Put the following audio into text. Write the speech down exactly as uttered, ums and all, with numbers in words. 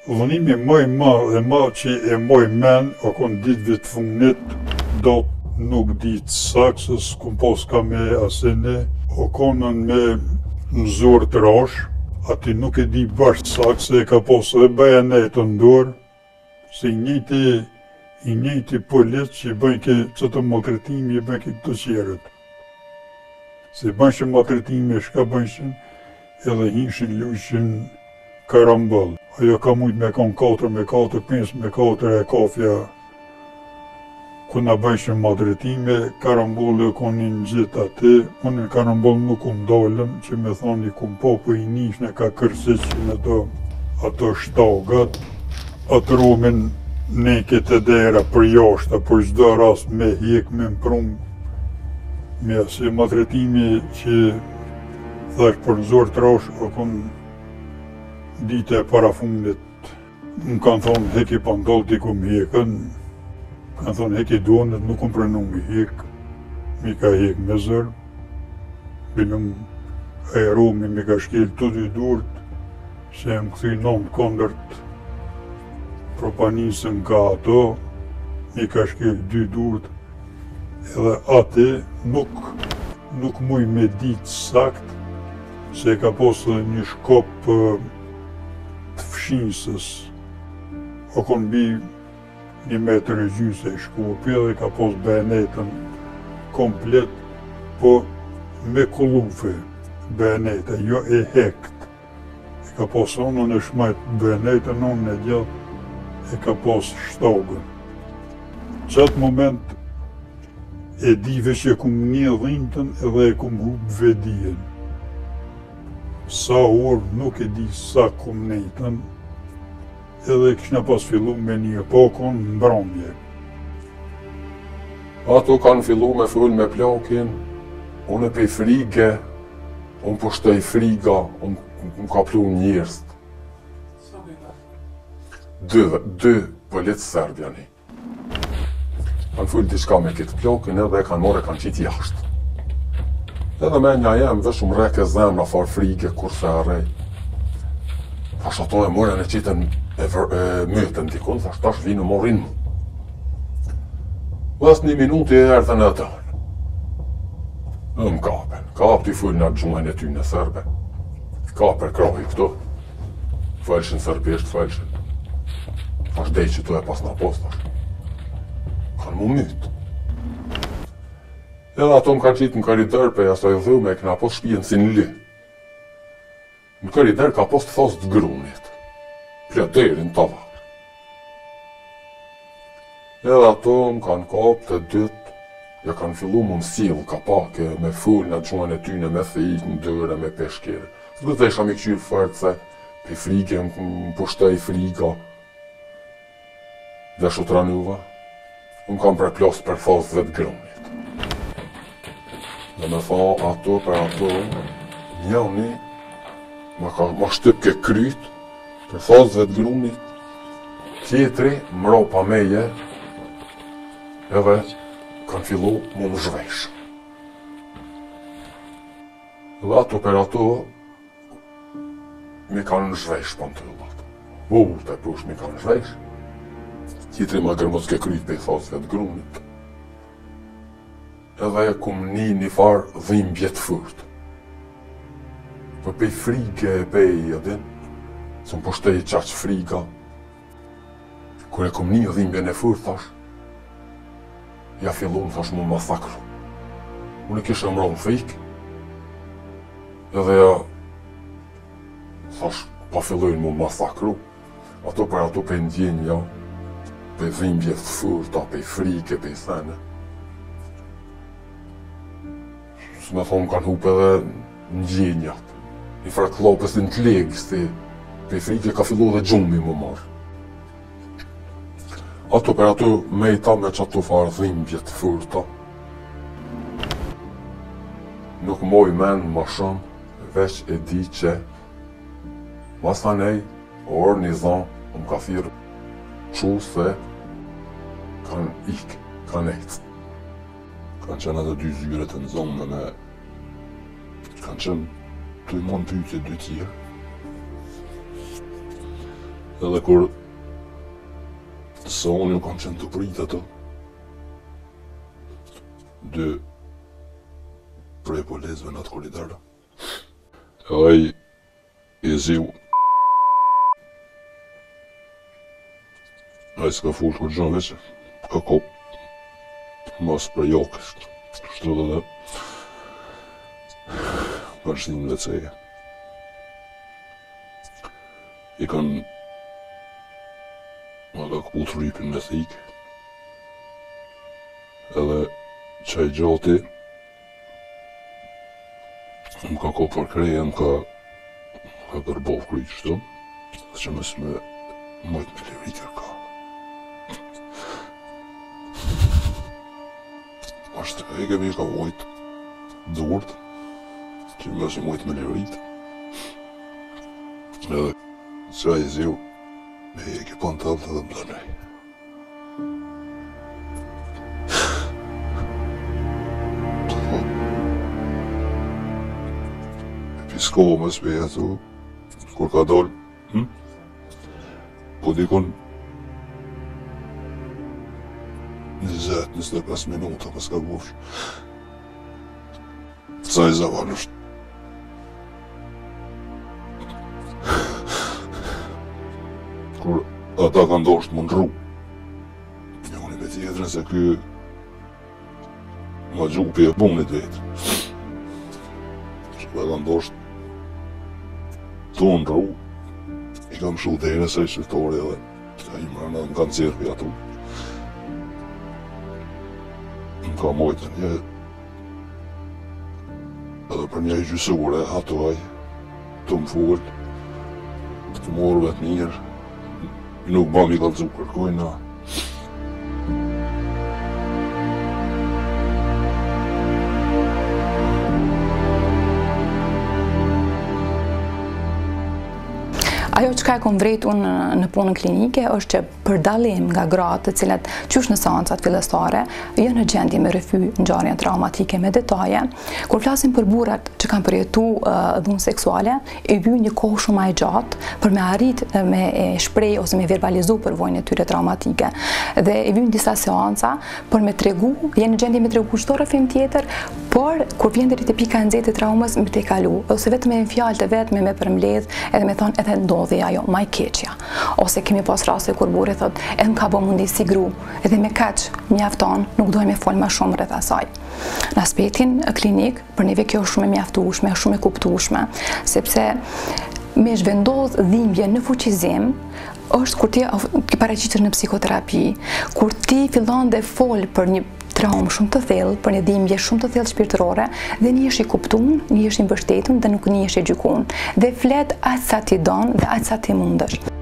Dhunimi më i madh dhe më që e moj men, o kon ditëve të fundit, do nuk ditë saktë se s'kum pas ka me asene, o konën me nëzor të rash, ati nuk e di bashkë saktë se e ka pas edhe bajanetën në dorë, se i njëjti, i njëjti polis që bëjnë ke qëtë maltretimi, i bëjnë ke këto qerët. Se bëjnë maltretimi, shka bëjnë, edhe hinshin lujshin karambol. Ajo ka mujt me kon katër me katër, pesë me katër e kafja. Ku na bëjshin maltretime, karambole konin gjithë aty. Unë në karambol nuk kum dalën, që me thoni kum po, po i nishne ka kërseqin ato, ato shtagat. Atë romin neket e dera për jashtë, për çdo rast me hek, me mprum. Me asë maltretimi që thash për nëzor të rash, o kon dite e para fundit, më kanë thonë heki pandol t'i kum hekën, kanë thonë heki dhunët, nuk kum pranu mi hek, mi ka hek me zër, bilëm aeromi mi ka shkel të dy durt, se më këthy nëmë kondërt propanisën ka ato, mi ka shkel dy durt, edhe ati nuk, nuk muj me ditë sakt, se ka posë një shkop të fshinsës, o kon bi një metër e gjysë e shkopi dhe ka pos bajanetën komplet, po me kullufe bajaneta, jo e hekt. E ka pos onën e shmajt bajanetën, onën e gjatë, e ka pos shtogën. Qatë moment e dive që kum një dhintën edhe e kum hub vedijen. Sa orë nuk e di sa kum nejtën, edhe kishna pas fillu me një epokon në mbrëmje. Ato kanë fillu me full me plakin, unë e pej frige, unë pushtej friga, unë më ka plu njërës. Dy, dy politë serbjani. Kanë full diçka me këtë plakin edhe kanë more kanë qitë jashtë. Edhe me nja jem dhe shumë reke zemra far frike kurse arrej. Thash ato e more në qitën e, e mytën dikun, thash tash vinë morin mu. Vas një minuti e erdhen e tërë. Në më kapen, kap t'i full në gjumën e ty në sërbe. Kaper krahi këtu. Felshin sërbisht, felshin. Thash dej që tu e pas në post, thash. Kanë mu mytë. Edhe ato më kanë qitë në koridor për asoj dhume e këna pos shpijen si në ly. Në koridor ka pos të thosë të grunit. Plëterin të varë. Edhe ato më kanë kap të dytë, ja kanë fillu më mësilë ka pake me full në gjumën e tyne me thijt në dëre me peshkire. Së dhe isha me këqyrë fërtë se pe frike më pushtej friga. Dhe shutranuva, më kanë përplos për thosëve të grunit. Dhe me tha ato për ato, njëni ma ka ma shtyp ke kryt për thosëve të grumit, tjetri mro pa meje edhe kanë fillu mu më zhvesh. Dhe ato për ato mi kanë zhvesh pantullat. Bull të push mi kanë zhvesh, tjetri ma gërmos ke kryt për thosëve të grumit. Edhe e kum një një farë dhimbje të furt. Për pej frike e pej edhin, se më poshtej qaq friga. Kër e kum një dhimbje në furt, thash, ja fillu më thash më masakru. Unë e kishe mro në fik, edhe ja, thash, pa fillojnë më masakru. Ato për ato pej ndjenja, pej dhimbje të furta, pej frike, pej thene. Së me thonë kanë hup edhe në gjenjat. Një farë klopës në të legë, se pe frike ka fillu dhe gjumi më marë. Ato për ato mejta me që ato farë dhimbje të furta. Nuk moj men më shumë, veç e di që mas të nej, orë një zanë, më ka thirë që se kanë ikë, kanë ecë. Kanë qenë edhe dy zyre të në zonë me kanë qenë të i mund pyjtje dy tjerë. Edhe kur sa unë ju kam qenë të prit ato, dy prej polizve në atë koridor. Ai i ziu. Ai s'ka full kur gjën veç, ka kop. Mos për jokësht. Kështu edhe përshnin veceje. I kanë ma ka këput rrypin me thik. Edhe qaj gjati më ka ko për kreje, më ka ka gërbov kry qështu, dhe që mes me mojt me liritër ka. Ashtë e kemi ka mojt dhurt, që mes i mojt me liritër. Edhe që a i ziu, me e ki pantalt edhe më dënej. Piskohë më s'peja tu, kur ka dollë, hm? Po dikon njëzet, njëzet e pesë minuta pas ka bush. Sa i zavan është. Kur ata ka ndosht më ndru, një unë i me tjetërën se ky ma gjupi e bunit vetë. Që ka ndosht tu ndru, i kam shu dhere se i qëtore edhe, a i mërëna më kanë cirpi atu. Më ka mojtë një, edhe për një i gjysure, ato aj, të më full, të morë vetë mirë, nuk ba mi kalëzu kërkojna. Ajo që ka e kom vrejt unë në punën klinike është që për dalim nga gratë të cilat qysh në seancat fillestare jo në gjendje me rrëfy ngjarjen traumatike me detaje, kur flasim për burrat që kanë përjetu uh, dhunë seksuale, i vjen një kohë shumë më e gjatë për me arrit me e shpreh ose me verbalizu përvojën e tyre traumatike. Dhe i vjen disa seanca për me tregu, janë në gjendje me tregu çdo rrëfim tjetër, por kur vjen deri te pika e nxehtë e traumës me te kalu, ose vetëm me fjalë të vetme me përmbledh edhe me thonë edhe ndodhi ajo më e keqja. Ose kemi pas raste kur burri thot, "Edhe ka bë mundi si gru, edhe me kaq mjafton, nuk dojmë fol më shumë rreth asaj." Në aspektin klinik, për neve kjo është shumë e mjaftueshme, shumë e kuptueshme, sepse me zhvendos dhimbje në fuqizim është kur ti paraqitet në psikoterapi, kur ti fillon dhe fol për një traumë shumë të thellë, për një dhimbje shumë të thellë shpirtërore, dhe një është i kuptuar, një është i mbështetur dhe nuk një është i gjykuar, dhe flet aq sa ti don dhe aq sa ti mundesh.